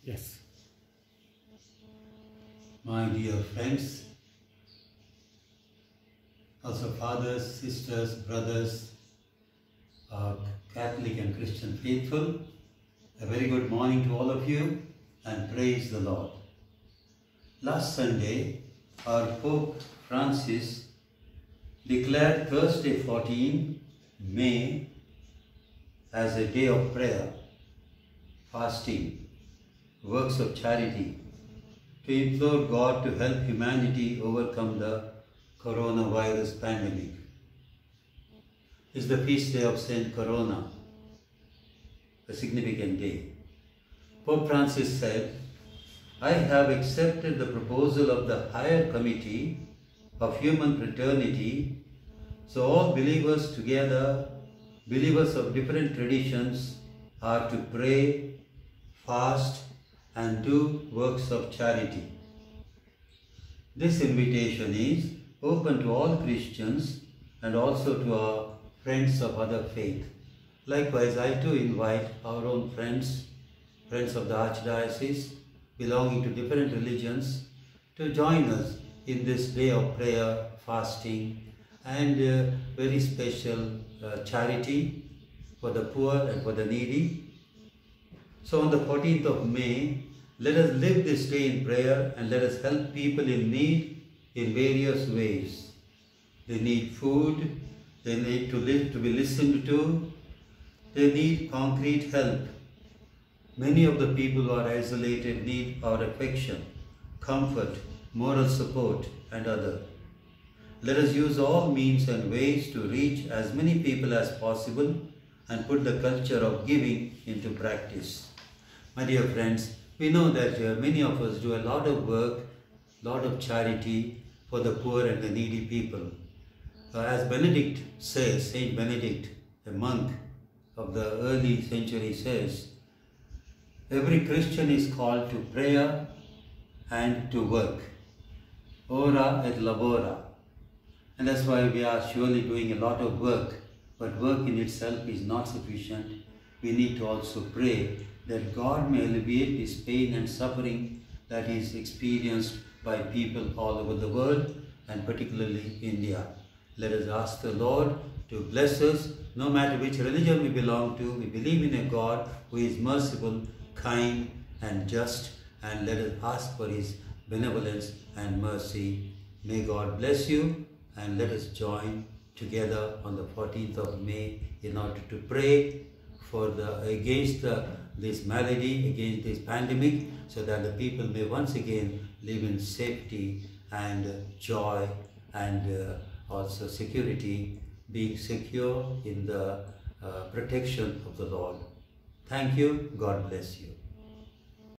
Yes. My dear friends, also fathers, sisters, brothers, Catholic and Christian faithful, a very good morning to all of you and praise the Lord. Last Sunday, our Pope Francis declared Thursday 14 May as a day of prayer, fasting, works of charity, to implore God to help humanity overcome the coronavirus pandemic. It's the feast day of Saint Corona, a significant day. Pope Francis said, I have accepted the proposal of the higher committee of human fraternity, so all believers together, believers of different traditions, are to pray, fast, and do works of charity. This invitation is open to all Christians and also to our friends of other faith. Likewise, I too invite our own friends of the Archdiocese, belonging to different religions, to join us in this day of prayer, fasting, and very special charity for the poor and for the needy. So on the 14th of May, let us live this day in prayer and let us help people in need in various ways. They need food, they need to be listened to, they need concrete help. Many of the people who are isolated need our affection, comfort, moral support, and other. Let us use all means and ways to reach as many people as possible and put the culture of giving into practice. My dear friends, we know that many of us do a lot of work, lot of charity for the poor and the needy people. As Benedict says, Saint Benedict, a monk of the early century, says, every Christian is called to prayer and to work. Ora et labora. And that's why we are surely doing a lot of work. But work in itself is not sufficient. We need to also pray that God may alleviate this pain and suffering that is experienced by people all over the world and particularly India. Let us ask the Lord to bless us, no matter which religion we belong to. We believe in a God who is merciful, kind and just, and let us ask for His benevolence and mercy. May God bless you, and let us join together on the 14th of May in order to pray for against this malady, against this pandemic, so that the people may once again live in safety and joy and also security, being secure in the protection of the Lord. Thank you. God bless you.